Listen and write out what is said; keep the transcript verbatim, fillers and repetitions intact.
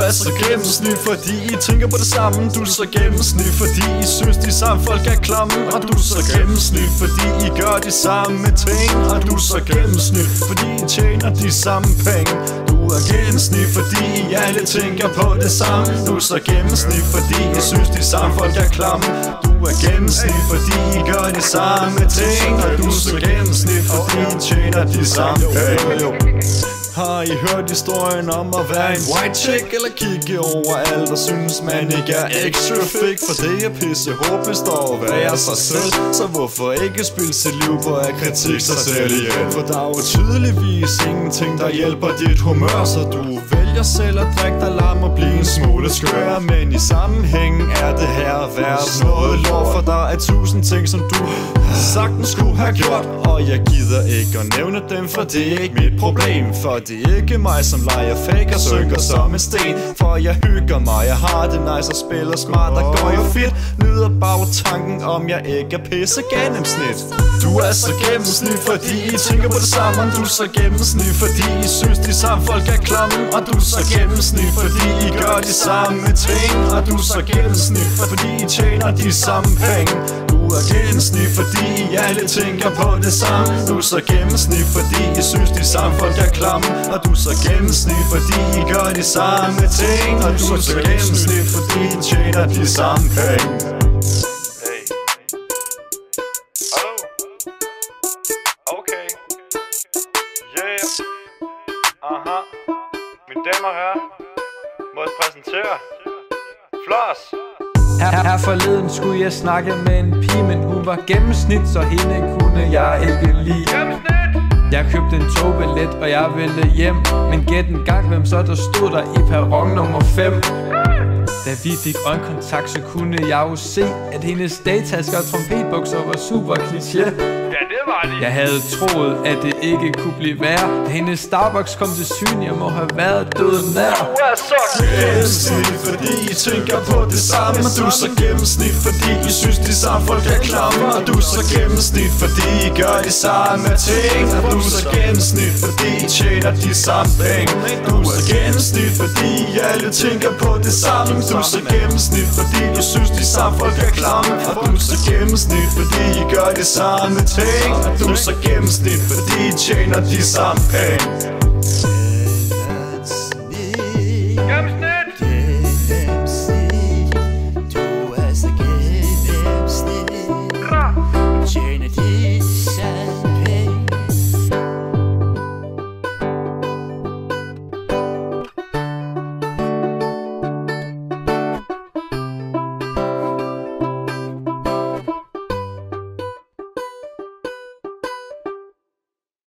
er så gennemsnit, fordi I tænker på det samme. Du er så gennemsnit, fordi I synes de samme folk er klamme. Og du er så gennemsnit, fordi I gør de samme ting. Og du er så gennemsnit, fordi I tjener de samme penge. Du er gennemsnit, fordi I alle tænker på det samme. Du er så gennemsnit, fordi I synes de samme folk er klamme. Du er gennemsnit, fordi I gør de samme ting. Og du er så gennemsnit, fordi I tjener de samme penge. Har I hørt historien om at være en white chick? Eller kigge over alt og synes man ikke er extra fake? For det er pisse håbløst at være sig selv. Så hvorfor ikke spille sit liv på at kritik sig selv igen? For der er jo tydeligvis ingenting der hjælper dit humør, så du vælger selv at drikke dig lam og blive en smule skør. Men i sammenhængen er det her værd noget lort, for der er tusind ting som du sagtens skulle have gjort. Og jeg gider ikke at nævne dem, for det er ikke mit problem. For det er ikke mig som leger fake og synker som en sten. For jeg hygger mig, jeg har det nice og spiller smart, der går jo fedt. Nyder bare tanken om jeg ikke er pisse gennemsnit. Du er så gennemsnit, fordi I tænker på det samme. Du er så gennemsnit, fordi I synes de samme folk er klamme. Og du er så gennemsnit, fordi I gør de samme ting. Og du er så gennemsnit, fordi I tjener de samme penge. Du er gennemsnit, fordi I alle tænker på det samme. Du er så gennemsnit, fordi I synes de samme folk er klamme. Og du er så gennemsnit, fordi I gør de samme ting. Og du er så gennemsnit, fordi I tjener de samme penge. Hey. Hallo? Okay. Yeah. Aha. Mine damer og herrer, må jeg præsentere Floss. Her, her forleden skulle jeg snakke med en pige, men hun var gennemsnit, så hende kunne jeg ikke lide. Jeg købte en togbillet, og jeg ville hjem. Men gæt en gang, hvem så der stod der i perron nummer fem. Da vi fik øjenkontakt, så kunne jeg jo se, at hendes dagtasker og trompetbukser var super kliché. Ja, det var det. Jeg havde troet, at det ikke kunne blive værre. Da hendes Starbucks kom til syn, jeg må have været døden nær. Du er så gennemsnit, fordi I tænker på det samme. Og du er så gennemsnit, fordi I synes de samme folk er klamme. Og du er så gennemsnit, fordi I gør de samme ting. Og du er så gennemsnit, fordi I tjener de samme penge. Du er gennemsnit, fordi I alle tænker på det samme. Du er så gennemsnit, fordi I synes de samme folk er klamme. Og du er så gennemsnit, fordi I gør de samme ting. Og du er så gennemsnit, fordi I tjener de samme penge.